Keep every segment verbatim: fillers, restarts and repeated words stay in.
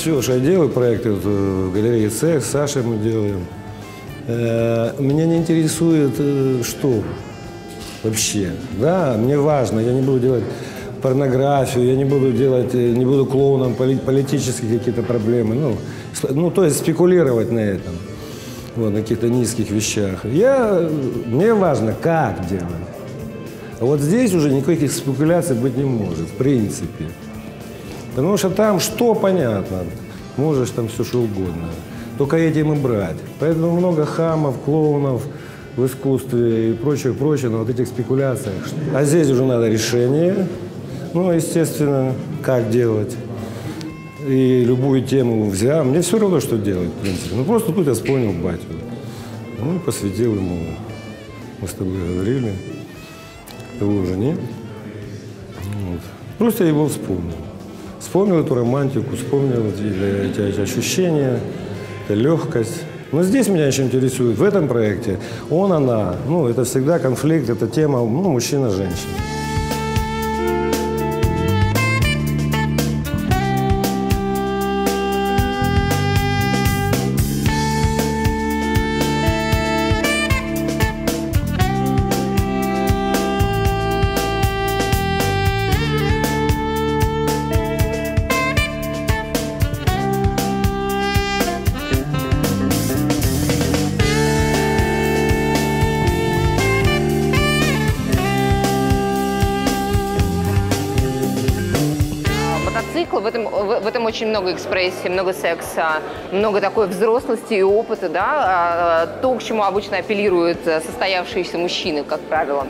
все, что я делаю, проекты вот, в галерее «Цех», с Сашей мы делаем, э, меня не интересует, э, что вообще. Да, мне важно, я не буду делать порнографию, я не буду делать, не буду клоуном политические какие-то проблемы, ну, ну, то есть спекулировать на этом, вот, на каких-то низких вещах. Я, мне важно, как делать. А вот здесь уже никаких спекуляций быть не может, в принципе. Потому что там что понятно, можешь там все что угодно, только этим и брать. Поэтому много хамов, клоунов в искусстве и прочее, прочее, на вот этих спекуляциях. А здесь уже надо решение, ну, естественно, как делать. И любую тему взял. Мне все равно, что делать, в принципе. Ну, просто тут я вспомнил батю. Ну, посвятил ему. Мы с тобой говорили. Его жене. Вот. Просто я его вспомнил. Вспомнил эту романтику, вспомнил эти, эти ощущения, эту легкость. Но здесь меня еще интересует, в этом проекте, он, она. Ну, это всегда конфликт, это тема, ну, мужчина-женщина. В этом, в этом очень много экспрессии, много секса, много такой взрослости и опыта, да, то, к чему обычно апеллируют состоявшиеся мужчины, как правило.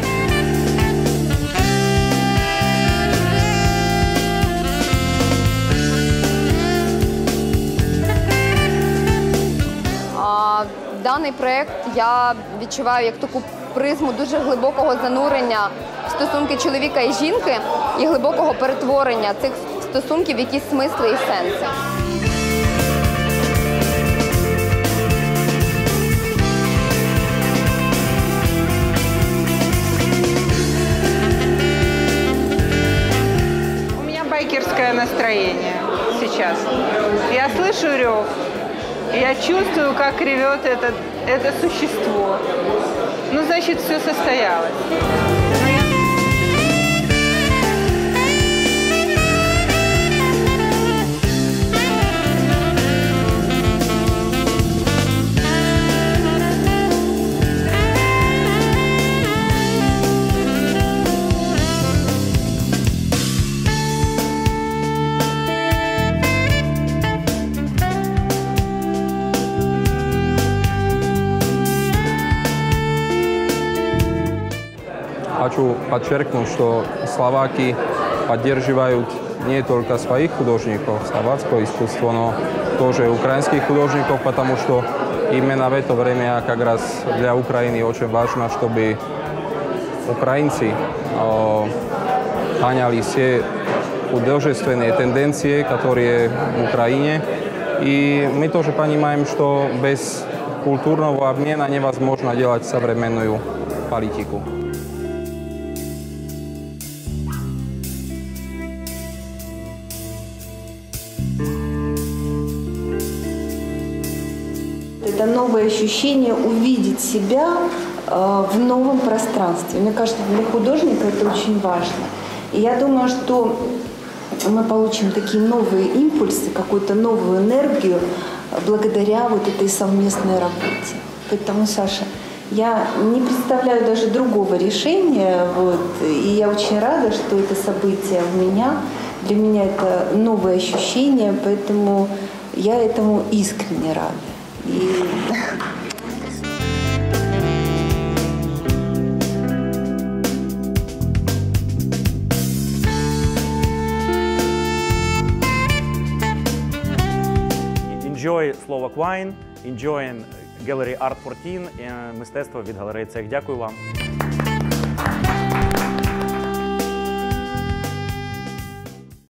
Даний проєкт я відчуваю як таку призму дуже глибокого занурення в стосунки чоловіка і жінки і глибокого перетворення цих стосунків в якісь смисли і сенси. У меня байкерское настроение сейчас. Я слышу рев. Я чувствую, как ревет это, это существо. Ну, значит, все состоялось. Хочу подчеркнуть, что словаки поддерживают не только своих художников, словацкое искусство, но тоже украинских художников, потому что именно в это время как раз для Украины очень важно, чтобы украинцы э, поняли все художественные тенденции, которые в Украине. И мы тоже понимаем, что без культурного обмена невозможно делать современную политику. Это новое ощущение увидеть себя э, в новом пространстве. Мне кажется, для художника это очень важно. И я думаю, что мы получим такие новые импульсы, какую-то новую энергию благодаря вот этой совместной работе. Поэтому, Саша, я не представляю даже другого решения. Вот, и я очень рада, что это событие у меня. Для меня это новое ощущение, поэтому я этому искренне рада. И... Enjoy Slovak Wine, enjoy Gallery Art чотирнадцять, мистецтво від галереї «Цех». Дякую вам.